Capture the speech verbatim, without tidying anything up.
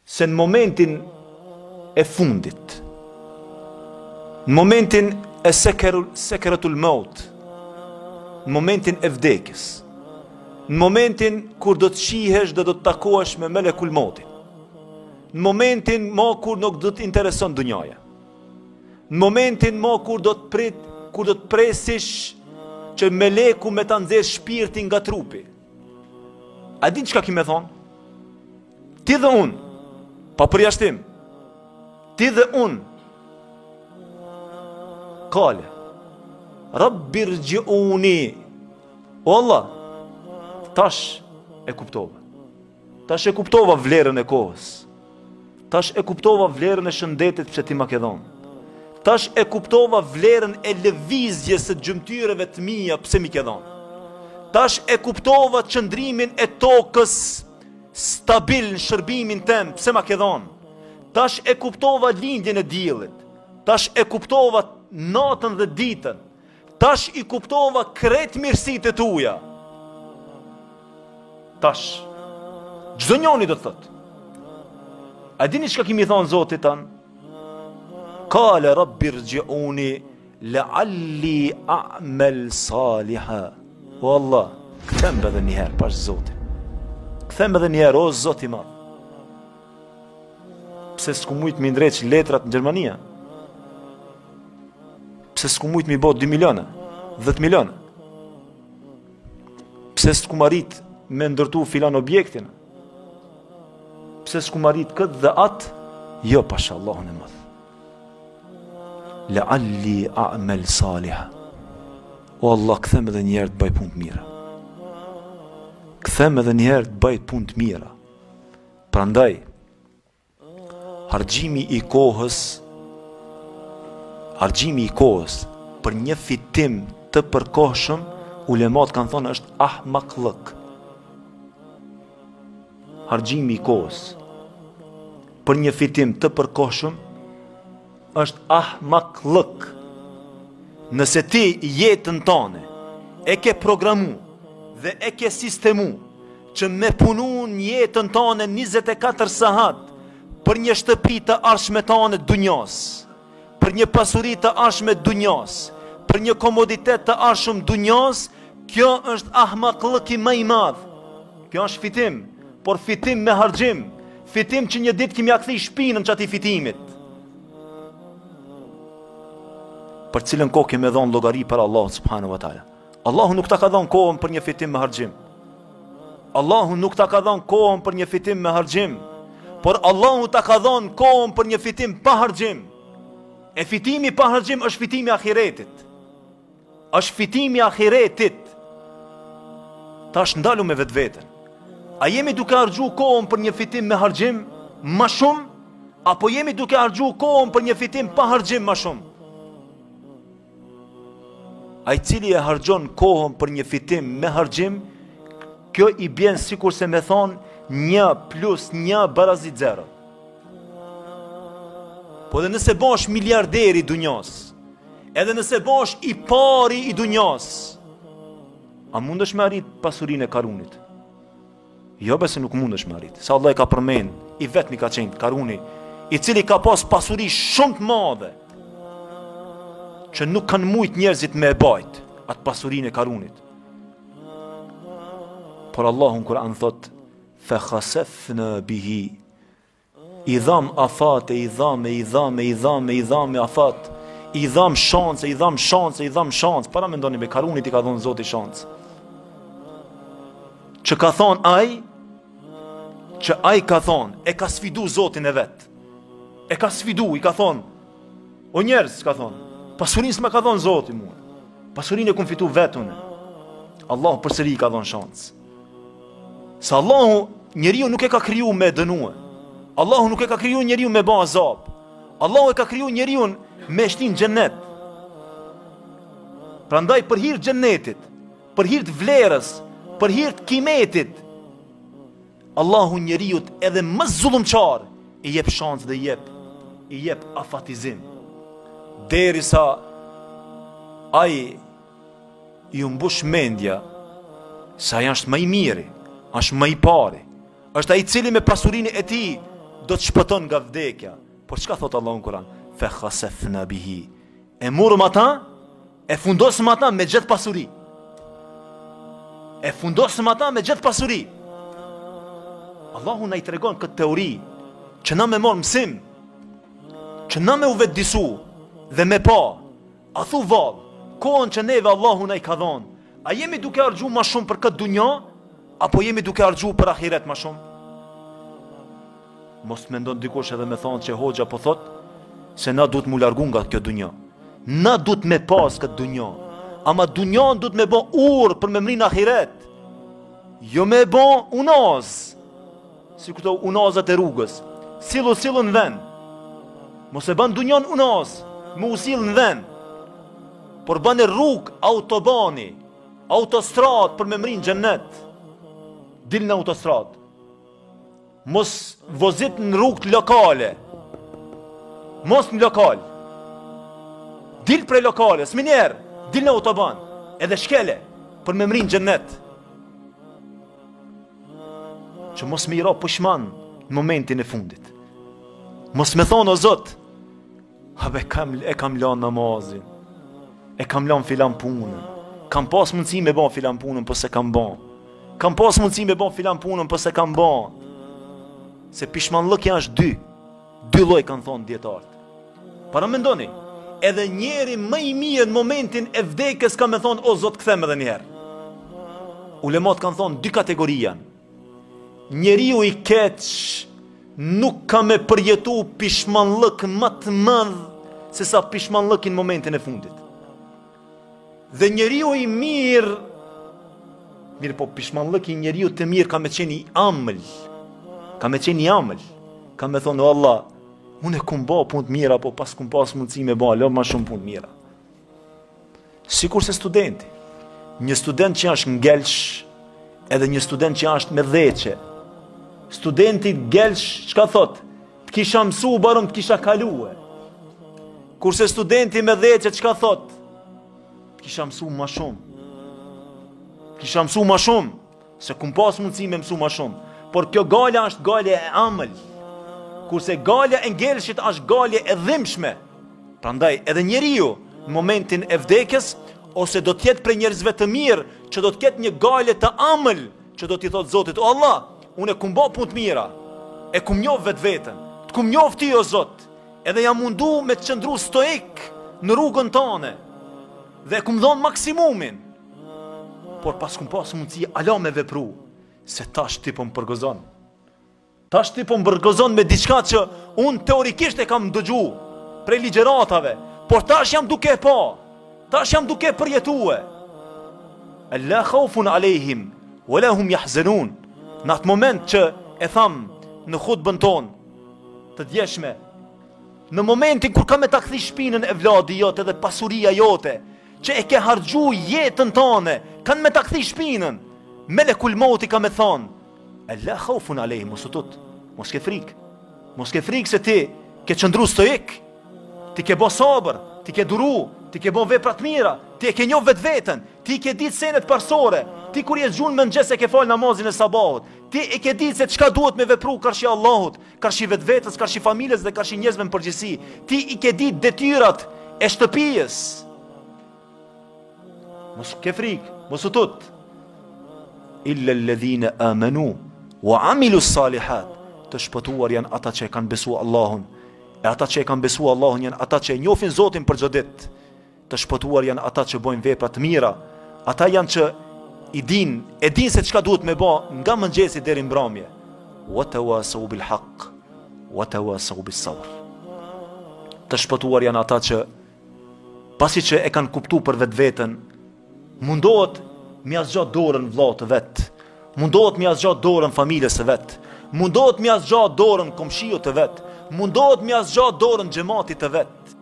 se në momentin e fundit, në momentin e sekretul maut, në momentin e vdekjes, në momentin kur do të shihesh dhe do të takohesh me melekul mautin, në momentin ma kur nuk do të intereson dunjaja, në momentin ma kur do të prit, kur do të presish që meleku me ta nxjerr shpirtin nga trupi. A din çka ki me thonë? Ti dhe unë, pa përjashtim, ti dhe unë, kale, Rabbi rji'uni, o Allah, tash e kuptova, tash e kuptova vlerën e kohës, tash e kuptova vlerën e shëndetit pse ti ma ke dhënë, tash e kuptova vlerën e lëvizjes së gjymtyreve të mia pse mi ke dhënë, tash e kuptova qëndrimin e tokës stabil në shërbimin tem pse ma ke dhënë, tash e kuptova lindjen e diellit, tash e kuptova natën dhe ditën, tash i kuptova krejt mirësitë e tuaja. Tash çdo njoni do të thotë, a dini çka kimi thonë Zotit tanë? Kale Rabbi rji'uni la'alli a'mal saliha. O Allah, kthem edhe një herë pas Zotit. Kthem edhe një herë, o Zoti i madh. Pse s'ku mujt mi ndreq letrat në Gjermania? Pse s'ku mujt mi bot dy miliona, dhjetë miliona? Pse s'ku marit me ndërtu filan objektin? Pse s'ku marit këtë dhe atë? Jo, pasha Allahun e madh. La'alli a'mal saliha. O Allah, kthem edhe një herë të bëj punë të mira. Kthem edhe një herë të bëj punë të mira. Prandaj, harxhimi i kohës, harxhimi i kohës për një fitim të përkohshëm, ulemat kanë thonë është ahmakllëk. Harxhimi i kohës për një fitim të përkohshëm është ahmakllëk. Nëse ti jetën tane e ke programu dhe e ke sistemu që me punu në jetën tane njëzet e katër sahat për një shtëpi të arshme tane dunjas, për një pasuri të arshme dunjas, për një komoditet të arshme dunjas, kjo është ahmakllëki më i madh. Kjo është fitim, por fitim me harxhim, fitim që një ditë kimi akthi shpinën që ati fitimit. Për cilën kohë kemi dhënë llogari për Allah subhanahu wa taala. Allahu nuk ta ka dhënë kohën për një fitim me harxhim. Allahu nuk ta ka dhënë kohën për një fitim me harxhim, por Allahu ta ka dhënë kohën për një fitim pa harxhim. E fitimi pa harxhim është fitimi i ahiretit. Është fitimi i ahiretit. Tash ndalu me vetveten. A jemi duke harxhu kohën për një fitim me harxhim më shumë, apo jemi duke harxhu kohën për një fitim pa harxhim më shumë? Ai cili e harxhon kohën për një fitim me harxhim, kjo i bjen sikur se me thonë një plus një barazi zero. Po dhe nëse bash miliarderi i dunjas, edhe nëse bash i pari i dunjas, a mundesh me arrit pasurinë e Karunit? Jo, besë nuk mundesh me arrit. Sa Allah e ka përmend, i vetmi ka qenë Karuni, i cili ka pas pasuri shumë të madhe, që nuk kanë mujt njerëzit me e bajt atë pasurinë e Karunit. Por Allahu në Kur'an thot, "Fakhasafna bihi", i dham afate, i dham, i dham, i dham, i dham afat, i dham shance, i dham shance, i dham shance. Para mendoni me Karunit i ka dhënë Zoti shance. Që ka thonë ai, që ai ka thonë, e ka sfidu Zotin e vet. E ka sfidu, i ka thonë, o njerëz, ka thonë, pasurinë s'ma ka thonë Zoti mua. Pasurinë e kum fitu vetune. Allahu përsëri ka dhënë shans. Sa Allahu njeriu nuk e ka kriju me dënue. Allahu nuk e ka kriju njeriu me bë azab. Allahu e ka kriju njeriu me shtin xhennet. Prandaj për hir të xhennetit, për hir të vlerës, për hir të kimetit, Allahu njeriu edhe më zullumçar i jep shans dhe i jep i jep afatizim. Derisa ai i mbush mendja sa janë është më i miri, është më i pari, është ai i cili me pasurinë e tij do të shpëton nga vdekja. Por çka thot Allahu në Kur'an? Fa khasafna bihi. E morëm ata, e fundosëm ata me gjithë pasuri. E fundosëm ata me gjithë pasuri. Allahu na i tregon këtë teori që na me marr mësim, që na me u vetëdisu dhe me pa, a thu vallë, kohën që neve Allahu na i ka dhënë, a jemi duke argju ma shumë për këtë dunja, apo jemi duke argju për ahiret ma shumë? Mos të mendon dikush edhe me thonë që hoxha po thot se na duhet mu largu nga kjo dunja. Na duhet me pas këtë dunja, ama dunjan duhet me bo urë për me mrin ahiret, jo me bo unaz, si këto unazat e rrugës, silu silu në vend. Mos e ban dunjan unaz, me usil në vend, por ban e rrugë autobani, autostrat për me mrin xhennet. Dil në autostrat. Mos vozit në rrugë lokale. Mos në lokal. Dil prej lokale, s'minjer, dil në autoban, edhe shkele për me mrin xhennet. Që mos me i ra pushman në momentin e fundit. Mos me thonë o Zot, habe kam, e kam lan namazin, e kam lan filan punën, kam pas mundësi me ban filan punën, po se kam ban. Kam pas mundësi me ban filan punën, po se kam ban. Se pishmanllëkja është dy. Dy lloj kanë thonë dietarët. Para mendoni, edhe njeri më i mirë në momentin e vdekjes ka me thonë, o Zot, kthem edhe një herë. Ulemat kanë thonë dy kategori janë. Njeriu i keq nuk ka me përjetu pishmanllëk më të madh se sa pishmanllëki në momentin e fundit. Dhe njeriu i mirë, mirë po pishmanllëki i njeriu të mirë ka me qenë i amël. Ka me qenë i amël. Ka me thonë, o Allah, unë e kum ba punë të mira, po pas kum pas mundësi me ba, lë ma shumë punë të mira. Sikur se studenti. Një student që është ngelsh, edhe një student që është me dheqe. Studenti ngelsh, çka thot? Të kisha mësu, barëm të kisha kalue. Kurse studenti me dheqe, çka thot? Të kisha mësu ma shumë. Të kisha mësu ma shumë, se kum pas mundësi me mësu ma shumë. Por kjo galja është galje e amël. Kurse galja e ngelshit është galje e dhimbshme. Prandaj edhe njeriu në momentin e vdekjes ose do të jetë prej njerëzve të mirë që do të ketë një galje të amël, që do t'i thotë Zotit, o Allah, unë e kum bë punë të mira, e kum njoh vetveten, të kum njoh ti o Zot, edhe jam mundu me të qëndru stoik në rrugën tënde, dhe e kum dhënë maksimumin. Por pas kum pas mundësi ala me vepru, se tash ti po më përgëzon. Tash ti po më përgëzon me diçka që unë teorikisht e kam dëgju prej ligjeratave, por tash jam duke e pa, tash jam duke përjetue. La khaufun alejhim, wala hum yahzanun. Në atë moment që e tham në khutbën tonë të djeshme, në momentin kur ka me ta kthi shpinën e vladi jote dhe pasuria jote, që e ke harxhu jetën tënde, kanë me ta kthi shpinën, melekul mauti ka me thonë, la khaufun alejhim, mos u tut, mos ke frikë, mos ke frikë se ti ke qëndru stoik, ti ke bo sabër, ti ke duru, ti ke bo vepra të mira, ti e ke njoh vetveten, ti ke ditë senet parsore, ti kur je zgjun më mëngjes e ke fal namazin e sabahut, ti e ke ditë se çka duhet me vepru karshi Allahut, karshi vetvetes, karshi familjes dhe karshi njerëzve në përgjithësi, ti i ke ditë detyrat e shtëpisë. Mos ke frikë, mos u tut. Illa alladhina amanu wa amilu salihat. Të shpëtuar janë ata që e kanë besu Allahun. E ata që e kanë besu Allahun janë ata që e njohin Zotin për çdo ditë. Të shpëtuar janë ata që bojnë vepra të mira. Ata janë që i din, e din se çka duhet me bë nga mëngjesi deri në mbrëmje. Wa tawasau bil haqq wa tawasau bis sabr. Të shpëtuar janë ata që pasi që e kanë kuptuar për vetveten, mundohet mi asgjatë dorën vllaut të vet, mundohet mi asgjatë dorën familjes së vet, mundohet mi asgjatë dorën komshiut të vet, mundohet mi asgjatë dorën xhamatit të vet.